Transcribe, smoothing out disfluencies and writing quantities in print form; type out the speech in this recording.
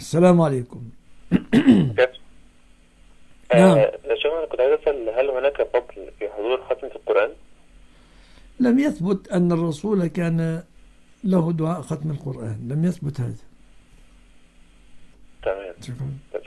السلام عليكم. كيف؟ نعم. شيخ، أنا كنت عايز أسأل، هل هناك فضل في حضور ختمة القرآن؟ لم يثبت أن الرسول كان له دعاء ختم القرآن، لم يثبت هذا. تمام. شكرا.